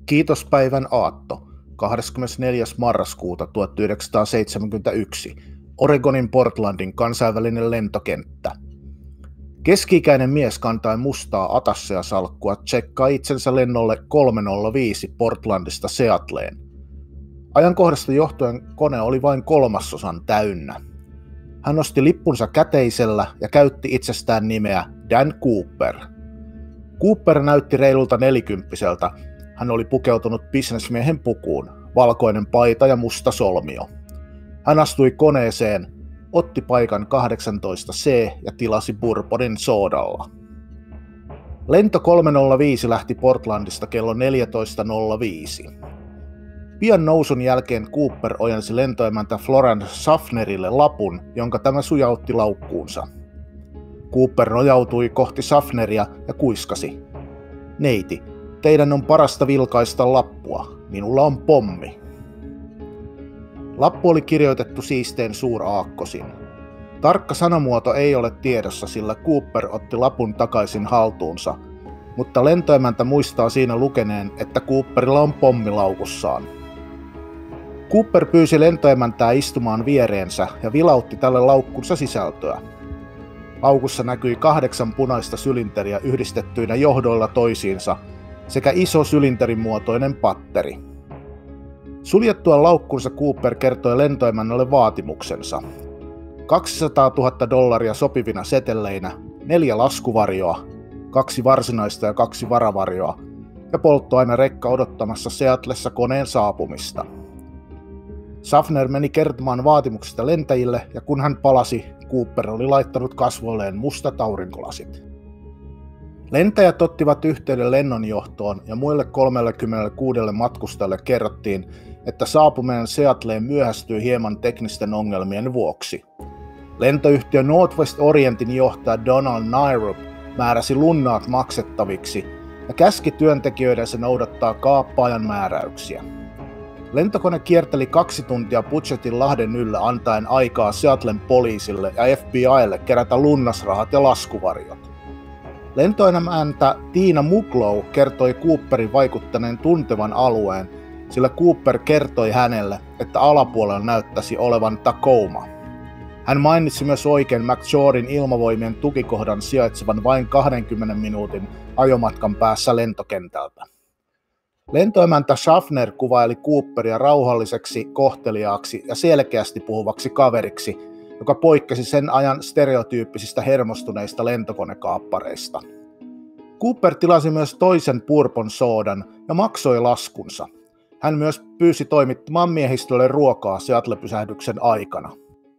Kiitospäivän aatto, 24. marraskuuta 1971, Oregonin Portlandin kansainvälinen lentokenttä. Keski-ikäinen mies kantaen mustaa atassea-salkkua tsekkaa itsensä lennolle 305 Portlandista Seattleen. Ajankohdasta johtuen kone oli vain 1/3 täynnä. Hän nosti lippunsa käteisellä ja käytti itsestään nimeä Dan Cooper. Cooper näytti reilulta 40-vuotiaalta. Hän oli pukeutunut bisnesmiehen pukuun, valkoinen paita ja musta solmio. Hän astui koneeseen, otti paikan 18C ja tilasi bourbonin soodalla. Lento 305 lähti Portlandista kello 14.05. Pian nousun jälkeen Cooper ojensi lentoemäntä Florence Schaffnerille lapun, jonka tämä sujautti laukkuunsa. Cooper nojautui kohti Schaffneria ja kuiskasi: "Neiti, teidän on parasta vilkaista lappua. Minulla on pommi." Lappu oli kirjoitettu siisteen suuraakkosin. Tarkka sanamuoto ei ole tiedossa, sillä Cooper otti lapun takaisin haltuunsa, mutta lentoemäntä muistaa siinä lukeneen, että Cooperilla on pommi laukussaan. Cooper pyysi lentoemäntää istumaan viereensä ja vilautti tälle laukkunsa sisältöä. Laukussa näkyi 8 punaista sylinteriä yhdistettyinä johdoilla toisiinsa sekä iso sylinterin muotoinen patteri. Suljettua laukkunsa Cooper kertoi lentoemännälle vaatimuksensa: $200,000 sopivina seteleinä, 4 laskuvarjoa, 2 varsinaista ja 2 varavarjoa ja polttoainerekka odottamassa Seattlessa koneen saapumista. Schaffner meni kertomaan vaatimuksista lentäjille, ja kun hän palasi, Cooper oli laittanut kasvoilleen mustat aurinkolasit. Lentäjät ottivat yhteyden lennonjohtoon ja muille 36 matkustajalle kerrottiin, että saapuminen Seattleen myöhästyi hieman teknisten ongelmien vuoksi. Lentoyhtiö Northwest Orientin johtaja Donald Nyrup määräsi lunnaat maksettaviksi ja käski työntekijöidensä noudattaa kaappaajan määräyksiä. Lentokone kierteli 2 tuntia Pugetin lahden yllä antaen aikaa Seattlen poliisille ja FBI:lle kerätä lunnasrahat ja laskuvarjot. Lentoemäntä Tina Muglow kertoi Cooperin vaikuttaneen tuntevan alueen, sillä Cooper kertoi hänelle, että alapuolella näyttäisi olevan Tacoma. Hän mainitsi myös oikein McChordin ilmavoimien tukikohdan sijaitsevan vain 20 minuutin ajomatkan päässä lentokentältä. Lentoemäntä Schaffner kuvaili Cooperia rauhalliseksi, kohteliaaksi ja selkeästi puhuvaksi kaveriksi, joka poikkesi sen ajan stereotyyppisistä hermostuneista lentokonekaappareista. Cooper tilasi myös toisen bourbon soodan ja maksoi laskunsa. Hän myös pyysi toimittamaan miehistölle ruokaa Seattle-pysähdyksen aikana.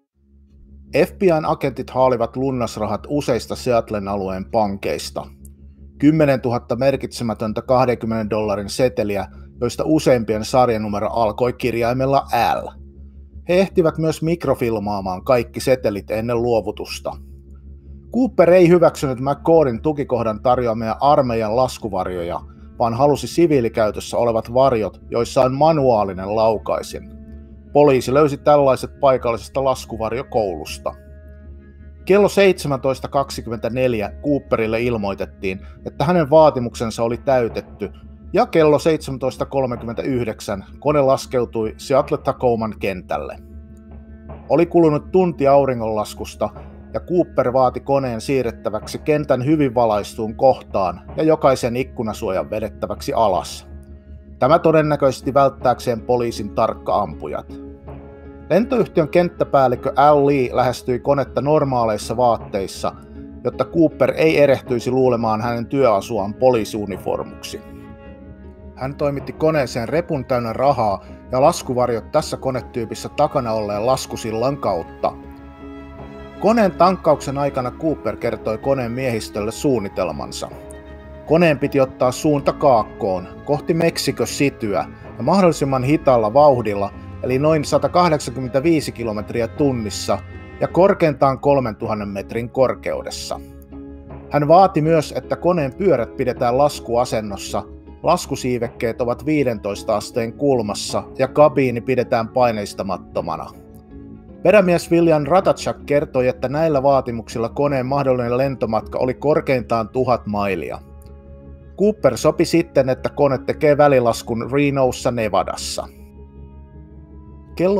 FBI:n agentit haalivat lunnasrahat useista Seattlen alueen pankeista. 10 000 merkitsemätöntä $20 seteliä, joista useimpien sarjanumero alkoi kirjaimella L. He ehtivät myös mikrofilmaamaan kaikki setelit ennen luovutusta. Cooper ei hyväksynyt McCordin tukikohdan tarjoamia armeijan laskuvarjoja, vaan halusi siviilikäytössä olevat varjot, joissa on manuaalinen laukaisin. Poliisi löysi tällaiset paikallisesta laskuvarjokoulusta. Kello 17.24 Cooperille ilmoitettiin, että hänen vaatimuksensa oli täytetty, ja kello 17.39 kone laskeutui Seattle-Tacoman kentälle. Oli kulunut tunti auringonlaskusta, ja Cooper vaati koneen siirrettäväksi kentän hyvin valaistuun kohtaan ja jokaisen ikkunasuojan vedettäväksi alas. Tämä todennäköisesti välttääkseen poliisin tarkka-ampujat. Lentoyhtiön kenttäpäällikkö Al Lee lähestyi konetta normaaleissa vaatteissa, jotta Cooper ei erehtyisi luulemaan hänen työasuaan poliisiuniformuksi. Hän toimitti koneeseen repun täynnä rahaa ja laskuvarjot tässä konetyypissä takana olleen laskusillan kautta. Koneen tankkauksen aikana Cooper kertoi koneen miehistölle suunnitelmansa. Koneen piti ottaa suunta kaakkoon, kohti Mexico Cityä ja mahdollisimman hitaalla vauhdilla, eli noin 185 kilometriä tunnissa ja korkeintaan 3000 metrin korkeudessa. Hän vaati myös, että koneen pyörät pidetään laskuasennossa, laskusiivekkeet ovat 15 asteen kulmassa ja kabiini pidetään paineistamattomana. Perämies William Ratachak kertoi, että näillä vaatimuksilla koneen mahdollinen lentomatka oli korkeintaan 1000 mailia. Cooper sopi sitten, että kone tekee välilaskun Renossa, Nevadassa. Kello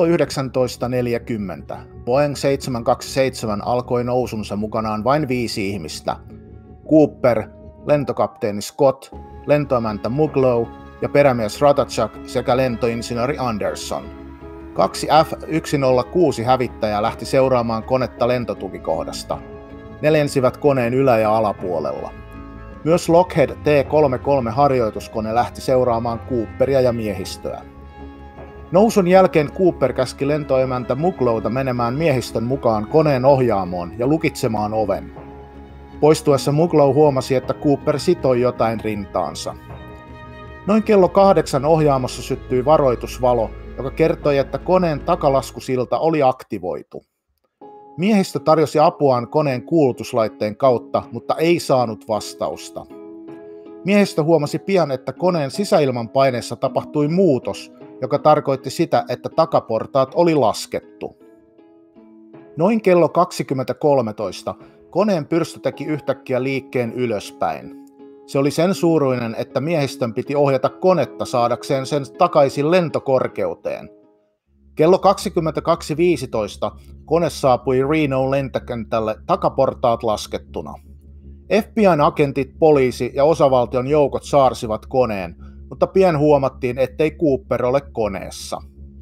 19.40 Boeing 727 alkoi nousunsa mukanaan vain 5 ihmistä. Cooper, lentokapteeni Scott, lentoemäntä Muglow ja perämies Ratajczak sekä lentoinsinööri Anderson. 2 F-106 hävittäjää lähti seuraamaan konetta lentotukikohdasta. Ne lensivät koneen ylä- ja alapuolella. Myös Lockheed T-33 harjoituskone lähti seuraamaan Cooperia ja miehistöä. Nousun jälkeen Cooper käski lentoemäntä Muglowta menemään miehistön mukaan koneen ohjaamoon ja lukitsemaan oven. Poistuessa Muglow huomasi, että Cooper sitoi jotain rintaansa. Noin kello 8 ohjaamossa syttyi varoitusvalo, joka kertoi, että koneen takalaskusilta oli aktivoitu. Miehistö tarjosi apuaan koneen kuulutuslaitteen kautta, mutta ei saanut vastausta. Miehistö huomasi pian, että koneen sisäilman paineessa tapahtui muutos, joka tarkoitti sitä, että takaportaat oli laskettu. Noin kello 20.13 koneen pyrstö teki yhtäkkiä liikkeen ylöspäin. Se oli sen suuruinen, että miehistön piti ohjata konetta saadakseen sen takaisin lentokorkeuteen. Kello 22.15 kone saapui Reno lentokentälle takaportaat laskettuna. FBI:n agentit, poliisi ja osavaltion joukot saarsivat koneen, mutta pian huomattiin, ettei Cooper ole koneessa.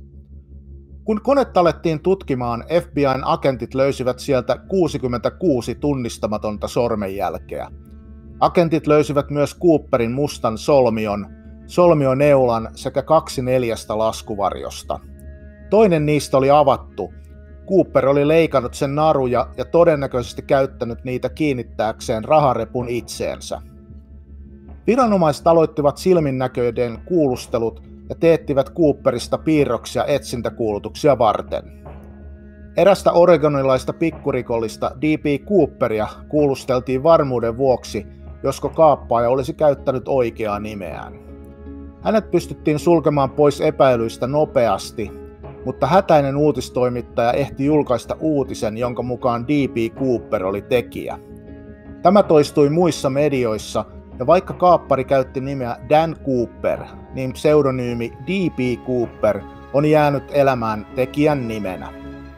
Kun konetta alettiin tutkimaan, FBI:n agentit löysivät sieltä 66 tunnistamatonta sormenjälkeä. Agentit löysivät myös Cooperin mustan solmioneulan sekä 2 4 laskuvarjosta. Toinen niistä oli avattu. Cooper oli leikannut sen naruja ja todennäköisesti käyttänyt niitä kiinnittääkseen raharepun itseensä. Viranomaiset aloittivat silminnäköiden kuulustelut ja teettivät Cooperista piirroksia etsintäkuulutuksia varten. Erästä oregonilaista pikkurikollista D.B. Cooperia kuulusteltiin varmuuden vuoksi, josko kaappaaja olisi käyttänyt oikeaa nimeään. Hänet pystyttiin sulkemaan pois epäilyistä nopeasti, mutta hätäinen uutistoimittaja ehti julkaista uutisen, jonka mukaan D.B. Cooper oli tekijä. Tämä toistui muissa medioissa, ja vaikka kaappari käytti nimeä Dan Cooper, niin pseudonyymi D.B. Cooper on jäänyt elämään tekijän nimenä.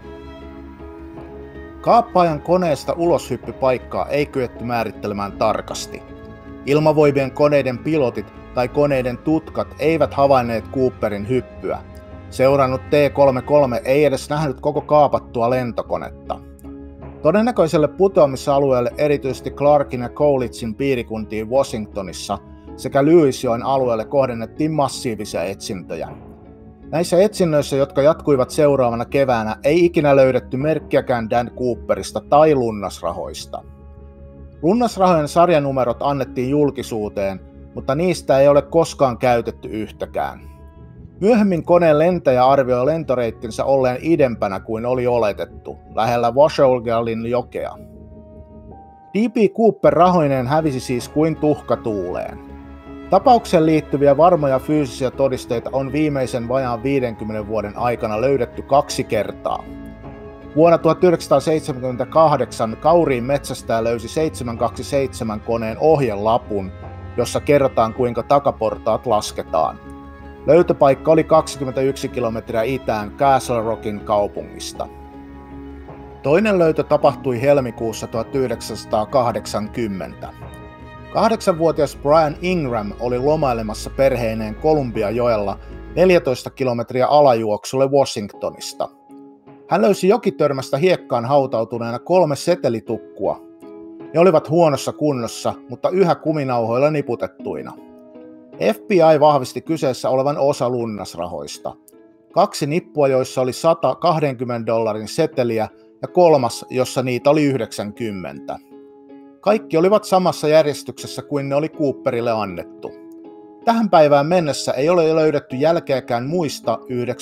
Kaappaajan koneesta uloshyppypaikkaa ei kyetty määrittelemään tarkasti. Ilmavoimien koneiden pilotit tai koneiden tutkat eivät havainneet Cooperin hyppyä. Seurannut T-33 ei edes nähnyt koko kaapattua lentokonetta. Todennäköiselle putoamisalueelle erityisesti Clarkin ja Coolidgein piirikuntiin Washingtonissa sekä Lewisjoen alueelle kohdennettiin massiivisia etsintöjä. Näissä etsinnöissä, jotka jatkuivat seuraavana keväänä, ei ikinä löydetty merkkiäkään Dan Cooperista tai lunnasrahoista. Lunnasrahojen sarjanumerot annettiin julkisuuteen, mutta niistä ei ole koskaan käytetty yhtäkään. Myöhemmin koneen lentäjä arvioi lentoreittinsä olleen idempänä kuin oli oletettu, lähellä Washogalin jokea. D.B. Cooper rahoineen hävisi siis kuin tuhka tuuleen. Tapaukseen liittyviä varmoja fyysisiä todisteita on viimeisen vajaan 50 vuoden aikana löydetty 2 kertaa. Vuonna 1978 Kauriin metsästäjä löysi 727 koneen ohjelapun, jossa kerrotaan kuinka takaportaat lasketaan. Löytöpaikka oli 21 kilometriä itään Castle Rockin kaupungista. Toinen löytö tapahtui helmikuussa 1980. 8-vuotias Brian Ingram oli lomailemassa perheineen Columbia-joella 14 kilometriä alajuoksulle Washingtonista. Hän löysi jokitörmästä hiekkaan hautautuneena 3 setelitukkua. Ne olivat huonossa kunnossa, mutta yhä kuminauhoilla niputettuina. FBI vahvisti kyseessä olevan osa lunnasrahoista. 2 nippua, joissa oli $120 seteliä ja 3, jossa niitä oli 90. Kaikki olivat samassa järjestyksessä kuin ne oli Cooperille annettu. Tähän päivään mennessä ei ole löydetty jälkeäkään muista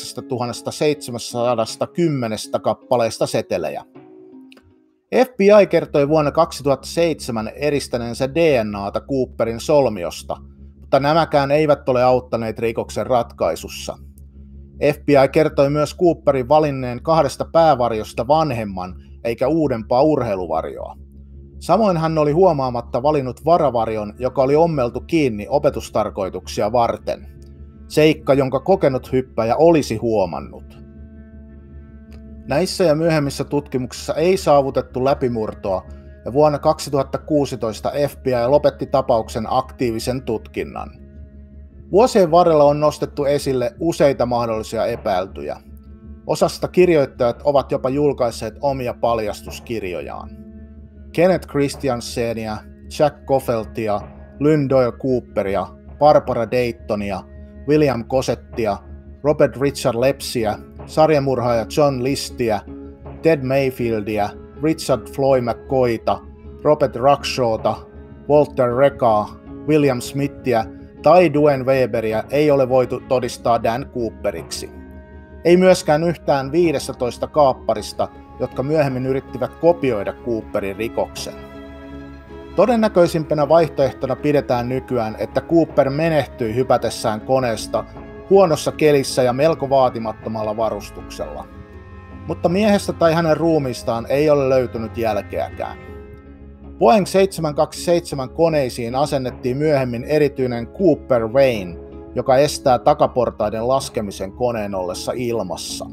9710 kappaleesta setelejä. FBI kertoi vuonna 2007 eristäneensä DNAta Cooperin solmiosta, mutta nämäkään eivät ole auttaneet rikoksen ratkaisussa. FBI kertoi myös Cooperin valinneen 2 päävarjosta vanhemman eikä uudempaa urheiluvarjoa. Samoin hän oli huomaamatta valinnut varavarjon, joka oli ommeltu kiinni opetustarkoituksia varten. Seikka, jonka kokenut hyppäjä olisi huomannut. Näissä ja myöhemmissä tutkimuksissa ei saavutettu läpimurtoa, ja vuonna 2016 FBI lopetti tapauksen aktiivisen tutkinnan. Vuosien varrella on nostettu esille useita mahdollisia epäiltyjä. Osasta kirjoittajat ovat jopa julkaisseet omia paljastuskirjojaan. Kenneth Christiansenia, Jack Coffeltia, Lynn Doyle Cooperia, Barbara Daytonia, William Cosettia, Robert Richard Lepsiä, sarjamurhaaja John Listia, Ted Mayfieldia, Richard Floyd McCoyta, Robert Ruckshawta, Walter Recaa, William Smithia tai Duane Weberia ei ole voitu todistaa Dan Cooperiksi. Ei myöskään yhtään 15 kaapparista, jotka myöhemmin yrittivät kopioida Cooperin rikoksen. Todennäköisimpänä vaihtoehtona pidetään nykyään, että Cooper menehtyi hypätessään koneesta huonossa kelissä ja melko vaatimattomalla varustuksella. Mutta miehestä tai hänen ruumiistaan ei ole löytynyt jälkeäkään. Boeing 727 koneisiin asennettiin myöhemmin erityinen Cooper Vane, joka estää takaportaiden laskemisen koneen ollessa ilmassa.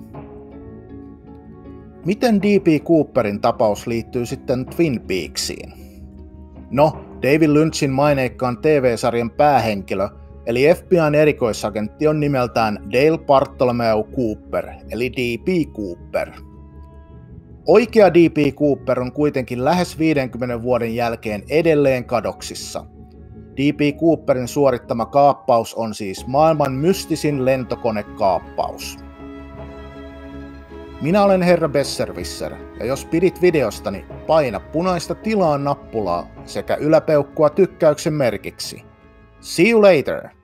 Miten D.B. Cooperin tapaus liittyy sitten Twin Peaksiin? No, David Lynchin maineikkaan TV-sarjan päähenkilö, eli FBI:n erikoisagentti on nimeltään Dale Bartholomew Cooper, eli D.B. Cooper. Oikea D.B. Cooper on kuitenkin lähes 50 vuoden jälkeen edelleen kadoksissa. D.B. Cooperin suorittama kaappaus on siis maailman mystisin lentokonekaappaus. Minä olen herra Besserwisser, ja jos pidit videostani, paina punaista tilaa nappulaa sekä yläpeukkua tykkäyksen merkiksi. See you later!